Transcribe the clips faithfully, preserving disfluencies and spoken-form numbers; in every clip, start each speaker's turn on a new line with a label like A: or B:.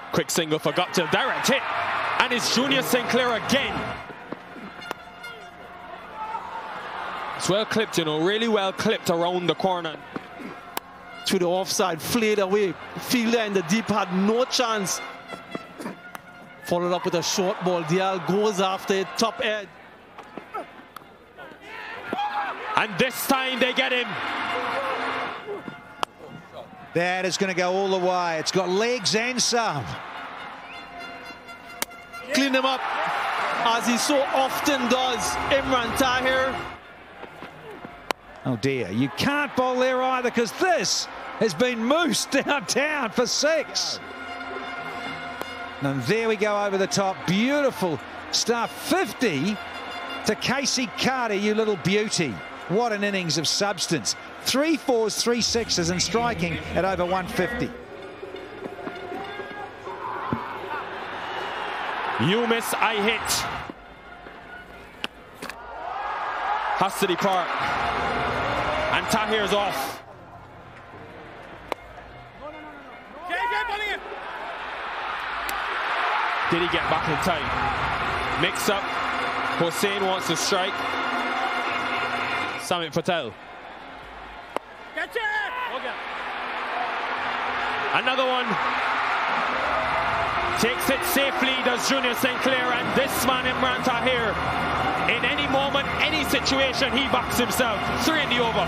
A: Quick single for Guptill, direct hit. And it's Junior Saint Clair again. It's well clipped, you know, really well clipped around the corner.
B: To the offside, flayed away. Fielder in the deep had no chance. Followed up with a short ball. Dial goes after it, top edge.
A: And this time they get him.
C: That is going to go all the way. It's got legs and some.
B: Clean him up, as he so often does, Imran Tahir.
C: Oh dear, you can't bowl there either, because this has been moosed downtown for six. And there we go over the top. Beautiful stuff. fifty to Casey Carter, you little beauty. What an innings of substance. Three fours, three sixes, and striking at over one fifty.
A: You miss, I hit. Has to depart. And Tahir's off. Did he get back in time? Mix up. Hossain wants to strike. Samit Patel.
D: Catch it! Okay.
A: Another one. Takes it safely, does Junior Saint Clair, and this man, Imran Tahir, in any moment, any situation, he backs himself. Three in the over.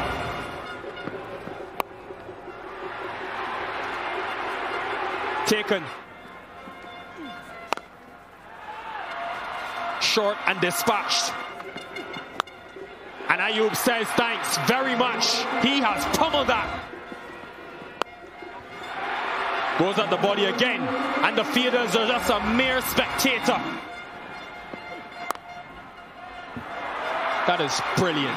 A: Taken. Short and dispatched. And Ayub says thanks very much. He has pummeled that. Goes at the body again, and the fielders are just a mere spectator. That is brilliant.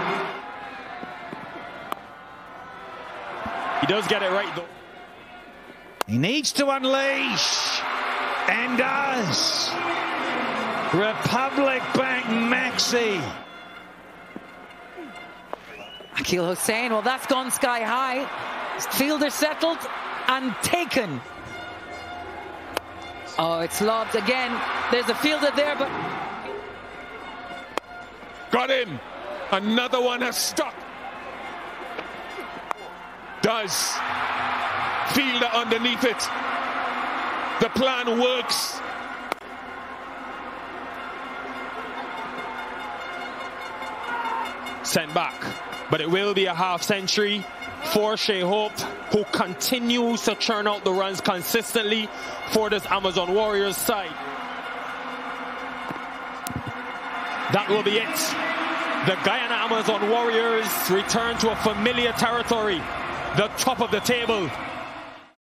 A: He does get it right, though.
C: He needs to unleash, and does. Republic Bank Maxi.
E: Akil Hossain, well, that's gone sky high. Fielder settled and taken. Oh, it's lobbed again. There's a fielder there, but...
F: Got him. Another one has stuck. Does. Fielder underneath it. The plan works.
A: Sent back, but it will be a half century for Shea Hope, who continues to churn out the runs consistently for this Amazon Warriors side. That will be it. The Guyana Amazon Warriors return to a familiar territory, the top of the table.